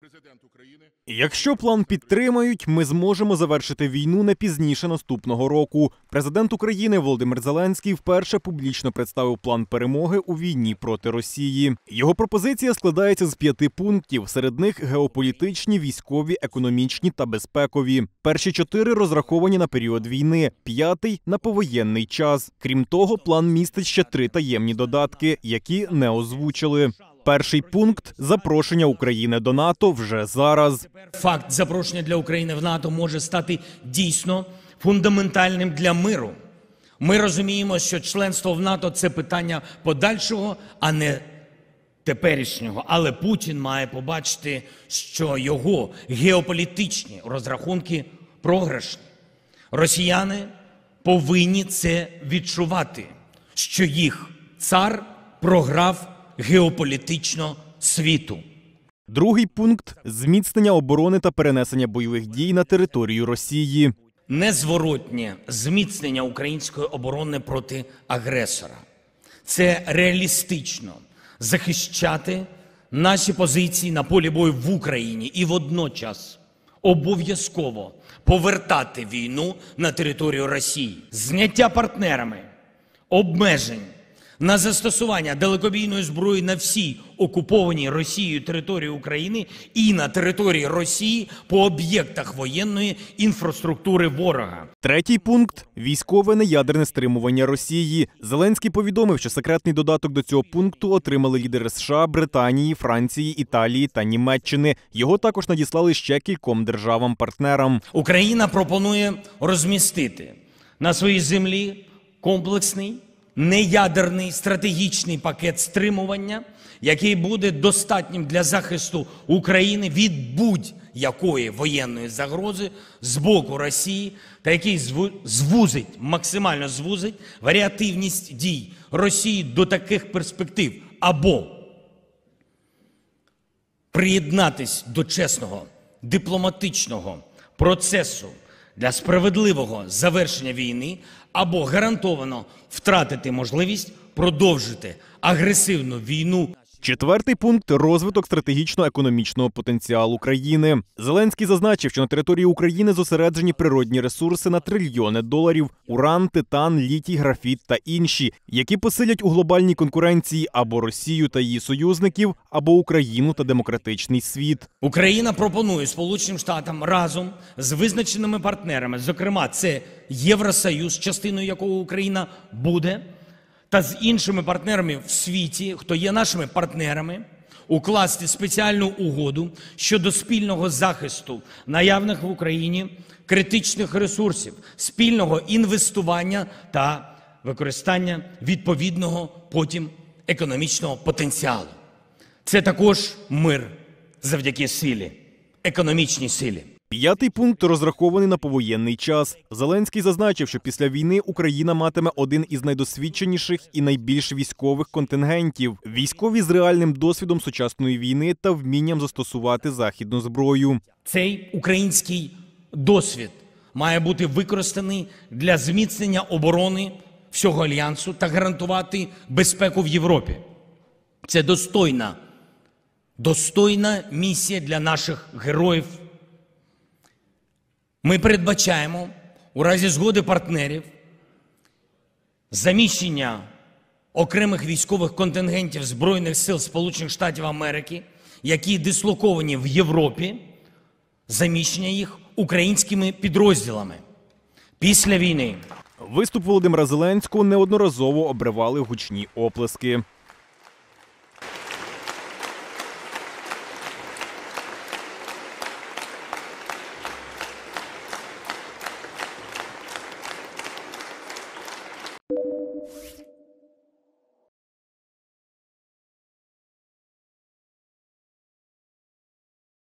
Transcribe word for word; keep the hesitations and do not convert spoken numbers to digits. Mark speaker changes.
Speaker 1: Якщо план підтримають, ми зможемо завершити війну не пізніше наступного року. Президент України Володимир Зеленський вперше публічно представив план перемоги у війні проти Росії. Його пропозиція складається з п'яти пунктів. Серед них геополітичні, військові, економічні та безпекові. Перші чотири розраховані на період війни, п'ятий – на повоєнний час. Крім того, план містить ще три таємні додатки, які не озвучили. Перший пункт – запрошення України до НАТО вже зараз.
Speaker 2: Факт запрошення для України в НАТО може стати дійсно фундаментальним для миру. Ми розуміємо, що членство в НАТО – це питання подальшого, а не теперішнього. Але Путін має побачити, що його геополітичні розрахунки програшні. Росіяни повинні це відчувати, що їх цар програв геополітично світу.
Speaker 1: Другий пункт – зміцнення оборони та перенесення бойових дій на територію Росії.
Speaker 2: Незворотнє зміцнення української оборони проти агресора. Це реалістично захищати наші позиції на полі бою в Україні і водночас обов'язково повертати війну на територію Росії. Зняття партнерами обмежень на застосування далекобійної зброї на всій окупованій Росією території України і на території Росії по об'єктах воєнної інфраструктури ворога.
Speaker 1: Третій пункт – військове неядерне стримування Росії. Зеленський повідомив, що секретний додаток до цього пункту отримали лідери США, Британії, Франції, Італії та Німеччини. Його також надіслали ще кільком державам-партнерам.
Speaker 2: Україна пропонує розмістити на своїй землі комплексний неядерний стратегічний пакет стримування, який буде достатнім для захисту України від будь-якої воєнної загрози з боку Росії та який звузить, максимально звузить варіативність дій Росії до таких перспектив або приєднатись до чесного дипломатичного процесу для справедливого завершення війни, або гарантовано втратити можливість продовжити агресивну війну.
Speaker 1: Четвертий пункт – розвиток стратегічно-економічного потенціалу країни. Зеленський зазначив, що на території України зосереджені природні ресурси на трильйони доларів – уран, титан, літій, графіт та інші, які посилять у глобальній конкуренції або Росію та її союзників, або Україну та демократичний світ.
Speaker 2: Україна пропонує Сполученим Штатам разом з визначеними партнерами, зокрема це Євросоюз, частиною якого Україна буде, та з іншими партнерами в світі, хто є нашими партнерами, укласти спеціальну угоду щодо спільного захисту наявних в Україні критичних ресурсів, спільного інвестування та використання відповідного потім економічного потенціалу. Це також мир завдяки силі, економічній силі.
Speaker 1: П'ятий пункт розрахований на повоєнний час. Зеленський зазначив, що після війни Україна матиме один із найдосвідченіших і найбільш військових контингентів. Військові з реальним досвідом сучасної війни та вмінням застосувати західну зброю.
Speaker 2: Цей український досвід має бути використаний для зміцнення оборони всього Альянсу та гарантувати безпеку в Європі. Це достойна, достойна місія для наших героїв. Ми передбачаємо, у разі згоди партнерів, заміщення окремих військових контингентів Збройних сил Сполучених Штатів Америки, які дислоковані в Європі, заміщення їх українськими підрозділами. Після війни
Speaker 1: виступ Володимира Зеленського неодноразово обривали гучні оплески.